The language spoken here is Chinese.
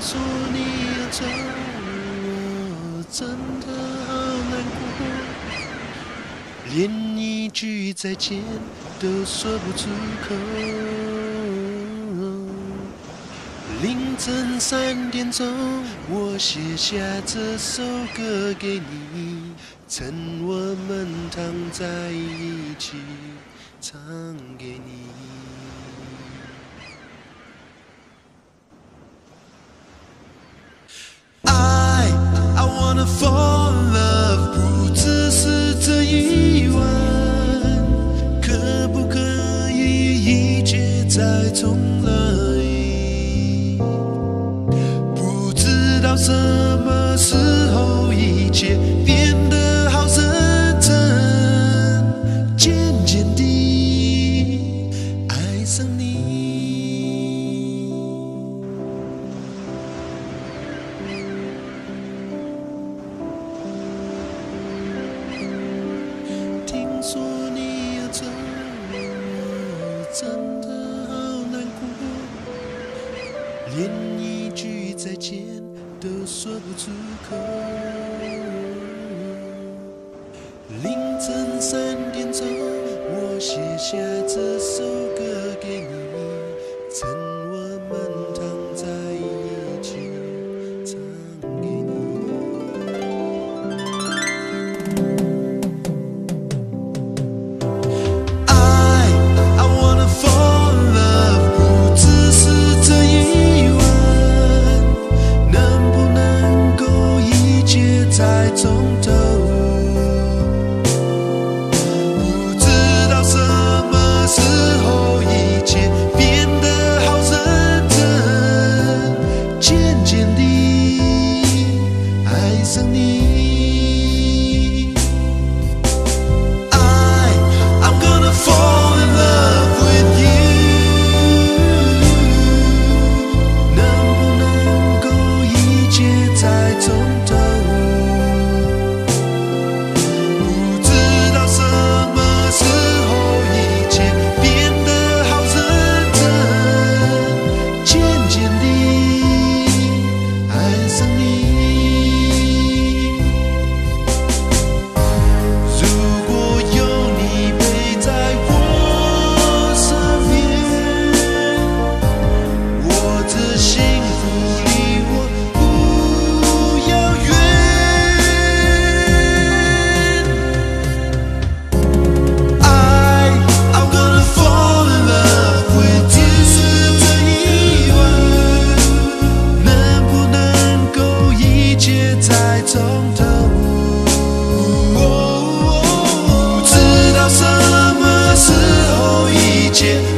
说你要走，我真的好难过，连一句再见都说不出口。凌晨3点钟，我写下这首歌给你，趁我们躺在一起，唱给你。I wanna fall in love， 不只是这一晚，可不可以一切再重来？不知道什么时候一切变得好深沉，渐渐地爱上你。听说你要走，我真的好难过，连一句再见都说不出口。凌晨3点钟，我写下这首歌给你，趁我们躺在一起，唱给你。I wanna fall in love， 不只是这一晚，能不能够一切再从头？不知道什么时候一切变得好认真，渐渐地爱上你。I'm gonna fall in love with you， 能不能够一切再从头？不知道什么时候一切变得好认真，渐渐地爱上你。如果有你陪在我身边，我这幸福离我不遥远。I'm gonna fall in love with you， 是这一晚，能不能够一切再从头？不知道什么时候一切